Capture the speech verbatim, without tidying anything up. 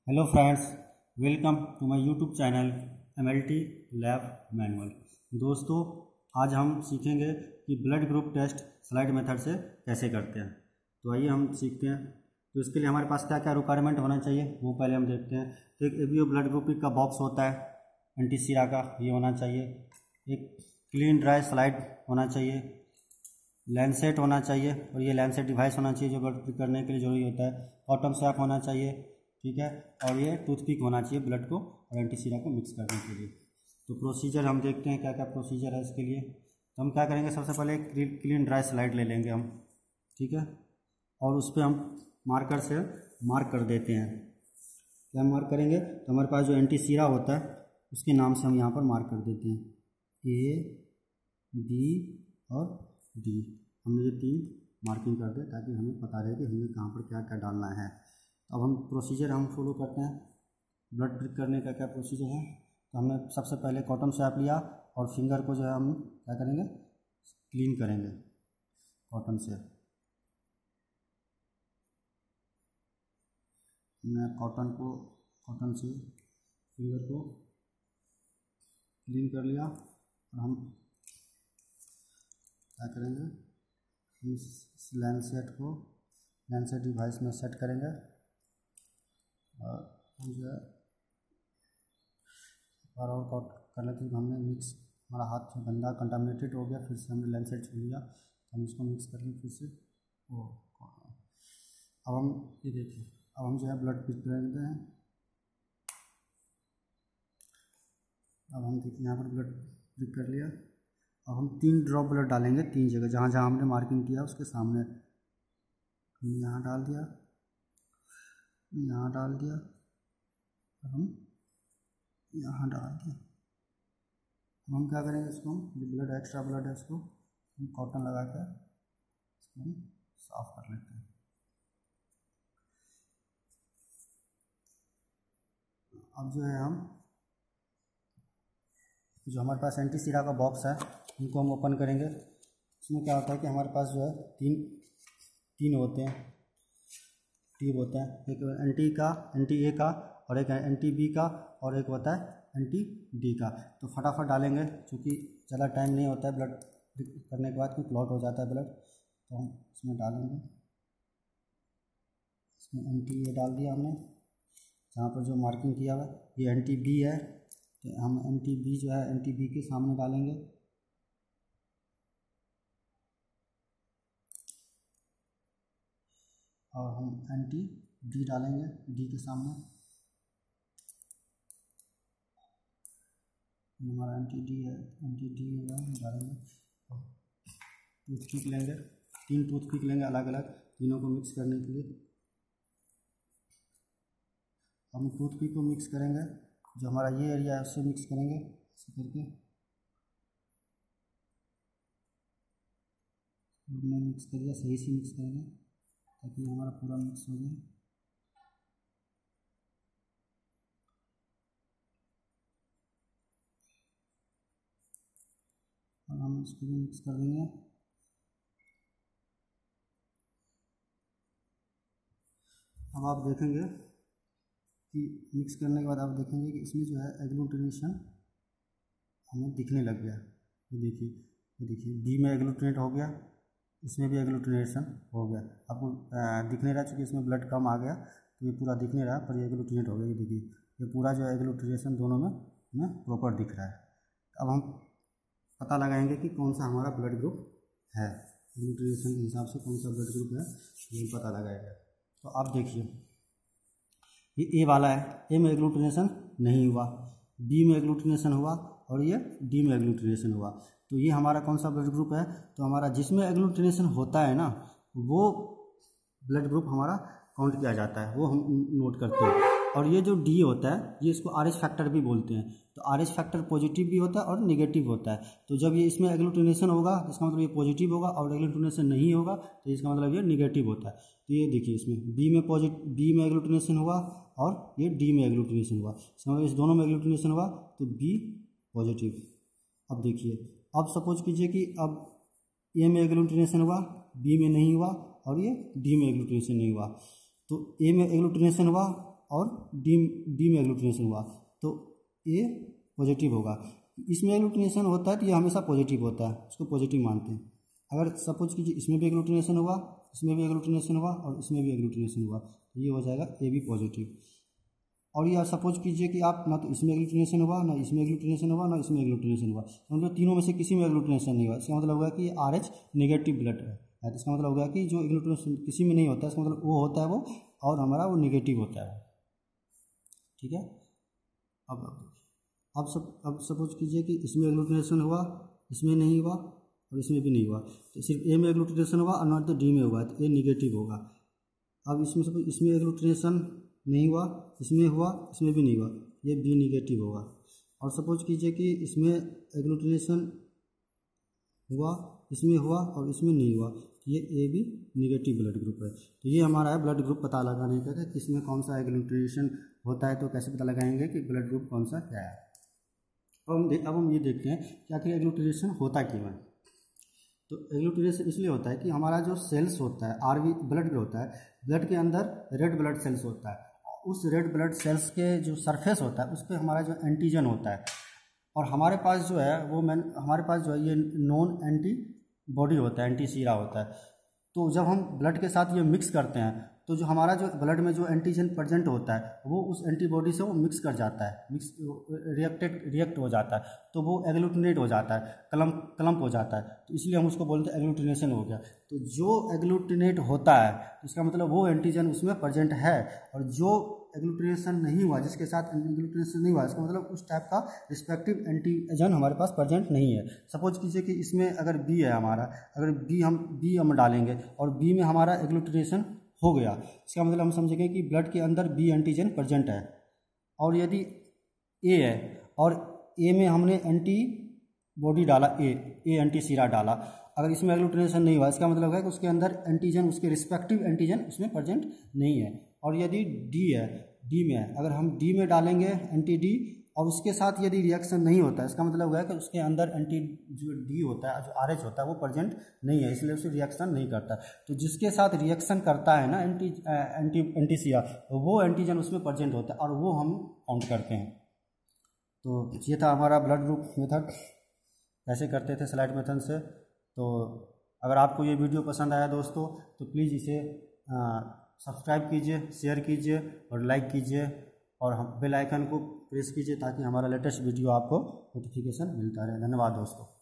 Hello friends, welcome to my YouTube channel M L T lab manual. दोस्तों, आज हम सीखेंगे कि blood group test slide method से कैसे करते हैं। तो आइए हम सीखते हैं। तो इसके लिए हमारे पास क्या क्या रिक्वायरमेंट होना चाहिए वो पहले हम देखते हैं। तो एक एबीओ ब्लड ग्रुपिंग का बॉक्स होता है, एंटीसीरा का, ये होना चाहिए। एक क्लीन ड्राई स्लाइड होना चाहिए, लैंसेट होना चाहिए, और ये लैंसेट डिवाइस होना चाहिए जो ब्लड करने के लिए जरूरी होता है। कॉटन स्वैप होना चाहिए, ठीक है, और ये टूथपिक होना चाहिए ब्लड को और एंटीसीरा को मिक्स करने के लिए। तो प्रोसीजर हम देखते हैं क्या क्या प्रोसीजर है इसके लिए। तो हम क्या करेंगे, सबसे पहले एक क्लीन ड्राई स्लाइड ले लेंगे हम, ठीक है, और उस पर हम मार्कर से मार्क कर देते हैं। क्या मार्क करेंगे, तो हमारे पास जो एंटीसीरा होता है उसके नाम से हम यहाँ पर मार्क कर देते हैं, ए बी और डी। हमने ये तीन मार्किंग कर दे ताकि हमें पता रहे कि हमें कहाँ पर क्या क्या डालना है। अब हम प्रोसीजर हम फॉलो करते हैं। ब्लड प्रिक करने का क्या प्रोसीजर है, तो हमने सबसे पहले कॉटन स्वैप लिया और फिंगर को जो है हम क्या करेंगे, क्लीन करेंगे कॉटन से। हमने कॉटन को कॉटन से फिंगर को क्लीन कर लिया और हम क्या करेंगे, इस लैंसेट को लैंसेट डिवाइस में सेट करेंगे और जो है बार और कॉट कर लेते हैं। हमने मिक्स, हमारा हाथ गंदा कंटामिनेटेड हो गया, फिर से हमने लैंसेट छू लिया, तो हम इसको मिक्स करेंगे फिर से। ओ अब हम ये देखिए, अब हम जो है ब्लड पिक करते हैं। अब हम देखिए यहाँ पर ब्लड पिक कर लिया। अब हम तीन ड्रॉप ब्लड डालेंगे, तीन जगह जहाँ जहाँ हमने मार्किंग किया उसके सामने। यहाँ डाल दिया, यहाँ डाल दिया, हम यहाँ डाल दिया। हम क्या करेंगे, इसको जो ब्लड एक्स्ट्रा ब्लड है उसको हम कॉटन लगा कर इसको हम साफ कर लेते हैं। अब जो है हम जो हमारे पास एंटीसीरा का बॉक्स है उनको हम ओपन करेंगे। इसमें क्या होता है कि हमारे पास जो है तीन तीन होते हैं, ट्यूब होते हैं, एक एंटी का एंटी ए का और एक एंटी बी का और एक होता है एंटी डी का। तो फटाफट डालेंगे क्योंकि ज़्यादा टाइम नहीं होता है ब्लड करने के बाद, क्योंकि क्लॉट हो जाता है ब्लड। तो हम इसमें डालेंगे, इसमें एंटी ए डाल दिया हमने, जहाँ पर जो मार्किंग किया हुआ ये एंटी बी है, तो हम एंटी बी जो है एंटी बी के सामने डालेंगे। और हम एंटी डी डालेंगे डी के सामने। हमारा एंटी डी है, एंटी डी डालेंगे। टूथपिक लेंगे, तीन टूथपिक लेंगे अलग अलग, तीनों को मिक्स करने के लिए। हम टूथपिक को मिक्स करेंगे, जो हमारा ये एरिया है उससे मिक्स करेंगे ऐसे करके। हमने मिक्स कर दिया, सही से मिक्स करेंगे ताकि हमारा पूरा मिक्स हो जाए। और हम इसको भी मिक्स कर देंगे। अब आप देखेंगे कि मिक्स करने के बाद आप देखेंगे कि इसमें जो है एग्लूटिनेशन हमें दिखने लग गया। ये देखिए, ये देखिए डी में एग्लूटिनेट हो गया, इसमें भी एग्लूटिनेशन हो गया। आपको दिख नहीं रहा क्योंकि इसमें ब्लड कम आ गया, तो ये पूरा दिख नहीं रहा, पर ये एग्लूटिनेट हो गया। ये देखिए, ये पूरा जो है एग्लूटिनेशन दोनों में हमें प्रॉपर दिख रहा है। अब हम पता लगाएंगे कि कौन सा हमारा ब्लड ग्रुप है। एग्लूटिनेशन के हिसाब से कौन सा ब्लड ग्रुप है ये पता लगाएगा। तो आप देखिए, ये ए वाला है, ए में एग्लूटिनेशन नहीं हुआ, बी में एग्लूटिनेशन हुआ और ये डी में एग्लूटिनेशन हुआ। तो ये हमारा कौन सा ब्लड ग्रुप है, तो हमारा जिसमें एग्लूटिनेशन होता है ना वो ब्लड ग्रुप हमारा काउंट किया जाता है, वो हम नोट करते हैं। और ये जो डी होता है ये इसको आर एच फैक्टर भी बोलते हैं। तो आर एच फैक्टर पॉजिटिव भी होता है और नेगेटिव होता है। तो जब ये इसमें एग्लूटिनेशन होगा इसका मतलब ये पॉजिटिव होगा, और एग्लूटिनेशन नहीं होगा तो इसका मतलब ये नेगेटिव होता है। तो ये देखिए, इसमें बी में पॉजिटिव बी में एग्लूटिनेशन हुआ और ये डी में एग्लूटिनेशन हुआ, इसका मतलब इस दोनों में एग्लूटिनेशन हुआ तो बी पॉजिटिव। अब देखिए, अब सपोज कीजिए कि अब ए में एग्लूटिनेशन हुआ, बी में नहीं हुआ और ये डी में एग्लूटिनेशन नहीं हुआ। तो ए में एग्लूटिनेशन हुआ और डी डी में एग्लूटिनेशन हुआ तो ए पॉजिटिव होगा। इसमें एग्लूटिनेशन होता है तो ये हमेशा पॉजिटिव होता है, उसको पॉजिटिव मानते हैं। अगर सपोज कीजिए इसमें भी एग्लूटिनेशन हुआ, इसमें भी एग्लूटिनेशन हुआ और इसमें भी एग्लूटिनेशन हुआ तो ये हो जाएगा ए बी पॉजिटिव। और ये सपोज कीजिए कि आप ना तो इसमें एग्लूटिनेशन हुआ, ना इसमें एग्लूटिनेशन हुआ, ना इसमें एग्लूटिनेशन हुआ, तो मतलब तीनों में से किसी में एग्लूटिनेशन नहीं हुआ, इसका मतलब होगा कि आर एच नेगेटिव ब्लड है। तो इसका मतलब होगा कि जो एग्लूटिनेशन किसी में नहीं होता है इसका मतलब वो होता है वो, और हमारा वो नेगेटिव होता है। ठीक है। अब अब सब अब सपोज कीजिए कि इसमें एग्लूटिनेशन हुआ, इसमें नहीं हुआ और इसमें भी नहीं हुआ, तो सिर्फ ए में एग्लूटिनेशन हुआ और नॉट तो डी में हुआ तो ए नेगेटिव होगा। अब इसमें सपोज इसमें एग्लूटिनेशन नहीं हुआ, इसमें हुआ, इसमें भी नहीं हुआ, ये बी नेगेटिव होगा। और सपोज कीजिए कि इसमें एग्लूटिनेशन हुआ, इसमें हुआ और इसमें नहीं हुआ, ये A B negative blood group है। तो ये हमारा है ब्लड ग्रुप पता लगाने का कि किसमें कौन सा एग्लूटिनेशन होता है। तो कैसे पता लगाएंगे कि ब्लड ग्रुप कौन सा क्या है। अब हम अब हम ये देखते हैं कि आखिर एग्लूटिनेशन होता क्यों है। तो एग्लूटिनेशन इसलिए होता है कि हमारा जो सेल्स होता है आर बी ब्लड में होता है, ब्लड के अंदर रेड ब्लड सेल्स होता है, उस रेड ब्लड सेल्स के जो सरफेस होता है उस पर हमारा जो एंटीजन होता है, और हमारे पास जो है वो मैन हमारे पास जो है ये नॉन एंटी बॉडी होता है, एंटी सीरा होता है। तो जब हम ब्लड के साथ ये मिक्स करते हैं तो जो हमारा जो ब्लड में जो एंटीजन प्रेजेंट होता है वो उस एंटीबॉडी से वो मिक्स कर जाता है, मिक्स रिएक्टेड रिएक्ट हो जाता है, तो वो एग्लूटिनेट हो जाता है, क्लम्प क्लम्प हो जाता है, तो इसलिए हम उसको बोलते हैं एग्लूटिनेशन हो गया। तो जो एग्लूटिनेट होता है इसका मतलब वो एंटीजन उसमें प्रेजेंट है, और जो एग्लूटिनेशन नहीं हुआ, जिसके साथ एग्लूटिनेशन नहीं हुआ, इसका मतलब उस टाइप का रिस्पेक्टिव एंटीजन हमारे पास प्रेजेंट नहीं है। सपोज कीजिए कि इसमें अगर बी है हमारा, अगर बी हम बी हम डालेंगे और बी में हमारा एग्लूटिनेशन हो गया, इसका मतलब हम समझेंगे कि ब्लड के अंदर बी एंटीजन प्रेजेंट है। और यदि ए है और ए में हमने एंटी बॉडी डाला, ए ए एंटी सीरा डाला, अगर इसमें एग्लूटिनेशन नहीं हुआ इसका मतलब है कि उसके अंदर एंटीजन, उसके रिस्पेक्टिव एंटीजन उसमें प्रेजेंट नहीं है। और यदि डी है, डी में है, अगर हम डी में डालेंगे एंटी डी और उसके साथ यदि रिएक्शन नहीं होता है, इसका मतलब है कि उसके अंदर एंटी जो डी होता है, जो आर एच होता है वो प्रेजेंट नहीं है, इसलिए उसे रिएक्शन नहीं करता। तो जिसके साथ रिएक्शन करता है ना एंटी एंटी एंटी सीरा, वो एंटीजन उसमें प्रेजेंट होता है और वो हम काउंट करते हैं। तो ये था हमारा ब्लड ग्रुप मेथड, ऐसे करते थे स्लाइड मेथड से। तो अगर आपको ये वीडियो पसंद आया दोस्तों तो प्लीज़ इसे सब्सक्राइब कीजिए, शेयर कीजिए और लाइक कीजिए, और हम बेल आइकन को प्रेस कीजिए ताकि हमारा लेटेस्ट वीडियो आपको नोटिफिकेशन मिलता रहे। धन्यवाद दोस्तों।